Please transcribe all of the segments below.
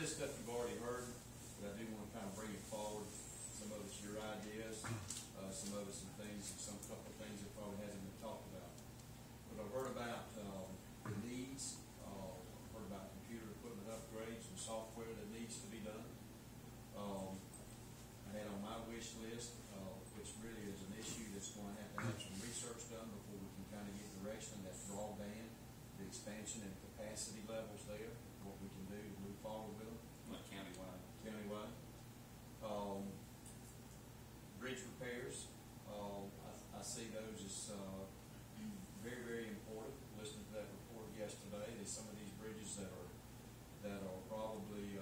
this stuff you've already heard, but I do want to kind of bring it forward. Some of it's your ideas, some of it's some things, some couple of things that probably hasn't been talked about. But I've heard about the needs. I've heard about computer equipment upgrades and software that needs to be done. I had on my wish list, which really is an issue that's going to have some research done before we can kind of get direction, and that's broadband, the expansion and capacity levels there, what we can do to move forward with them. Like countywide. Countywide. Bridge repairs, I see those as very, very important. Listening to that report yesterday, there's some of these bridges that are probably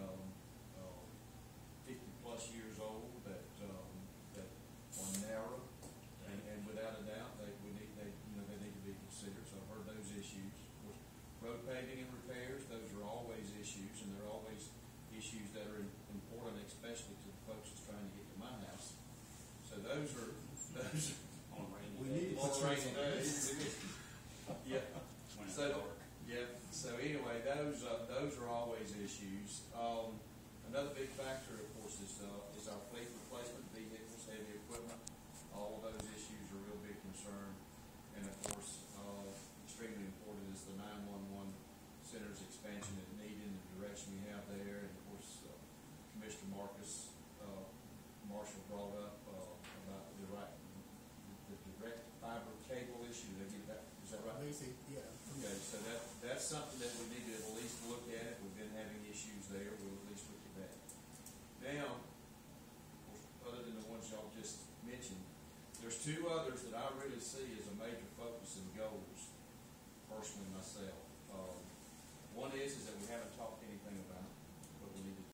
50 plus years old that are narrow, and without a doubt they need to be considered. So I've heard those issues. Of course, road paving and repairs, those are always issues, and they're always issues that are important, especially to the folks that's trying to get to my house. So those are On rainy We days. need to on put rainy some- days. Yeah. When it's So dark. yeah. So anyway, those are always issues. Another big factor, of course, is our fleet replacement, vehicles, heavy equipment. All of those issues are a real big concern, and of course, extremely important is the 911 center's expansion that needed in the direction we have there. And of course, Commissioner Marshall brought up about the direct fiber cable issue. Did I get that? Is that right? Basic, yeah. Okay, so that's something that we need to at least look at. We've been having issues there. We'll at least look at that. Now, other than the ones y'all just mentioned, there's two others that I really see as a major focus and goals, personally myself. One is